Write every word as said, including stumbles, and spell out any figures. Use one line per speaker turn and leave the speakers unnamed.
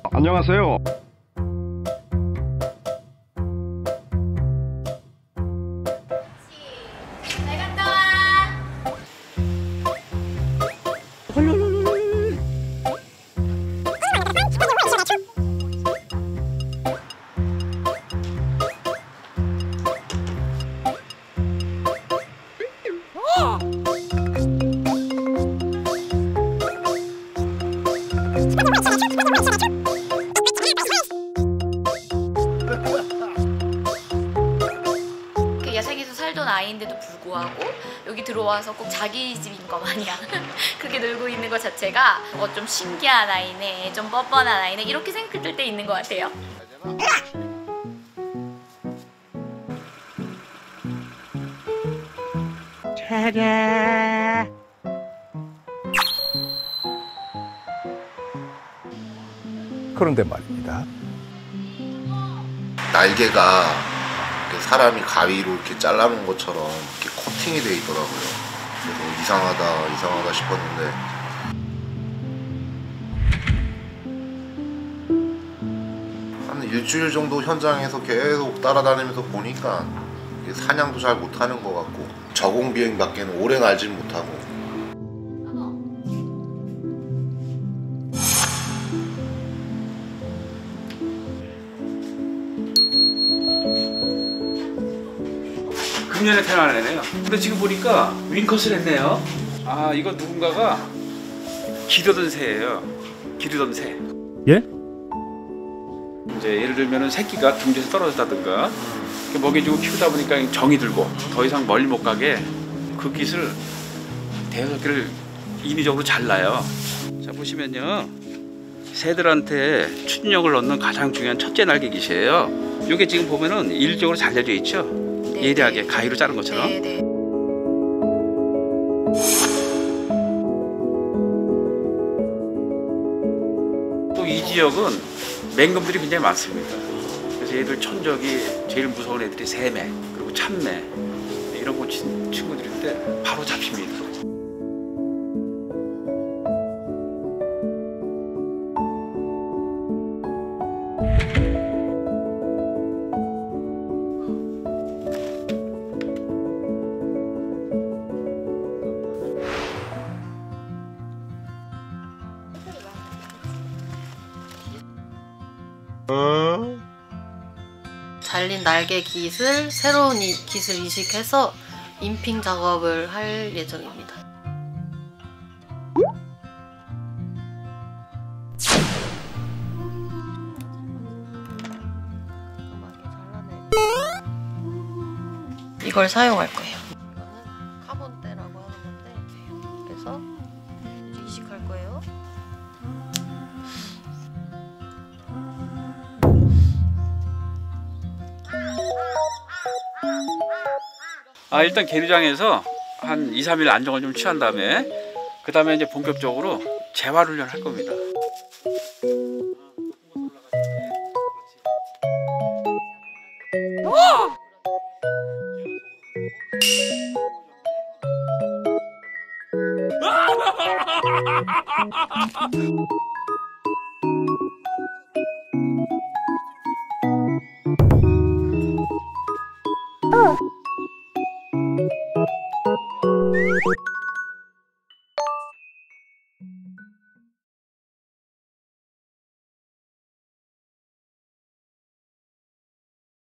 안녕하세요.
잘 갔다 와. 야생에서 살던 아이인데도 불구하고 여기 들어와서 꼭 자기 집인 것 마냥 그렇게 놀고 있는 것 자체가 어, 좀 신기한 아이네, 좀 뻔뻔한 아이네, 이렇게 생각될 때 있는 것 같아요.
차례. 그런데 말입니다.
날개가 사람이 가위로 이렇게 잘라놓은 것처럼 이렇게 코팅이 돼 있더라고요. 그래서 이상하다 이상하다 싶었는데 한 일주일 정도 현장에서 계속 따라다니면서 보니까 사냥도 잘 못하는 것 같고 저공 비행밖에는 오래 날진 못하고.
금년에 태어난 애네요. 근데 지금 보니까 윙컷을 했네요. 아, 이거 누군가가 기르던 새예요. 기르던 새.
예?
이제 예를 들면은 새끼가 둥지에서 떨어졌다든가 먹여주고 키우다 보니까 정이 들고 더 이상 멀리 못 가게 그 깃을 대여섯 개를 인위적으로 잘라요. 자, 보시면요, 새들한테 추진력을 얻는 가장 중요한 첫째 날개 깃이에요. 이게 지금 보면은 일적으로 잘려져 있죠.
네,
예리하게
네.
가위로 자른 것처럼.
네, 네.
또 이 지역은 맹금들이 굉장히 많습니다. 그래서 얘들 천적이 제일 무서운 애들이 새매, 그리고 참매 이런 거 친, 친구들인데 바로 잡힙니다.
잘린 날개 깃을 새로운 이, 깃을 이식해서 인핑 작업을 할 예정입니다. 이걸 사용할 거예요. 이거는 카본대라고 하는 건데, 그래서 이제 이식할 거예요.
아, 일단 계류장에서 한 이, 삼 일 안정을 좀 취한 다음에 그 다음에 이제 본격적으로 재활 훈련을 할 겁니다.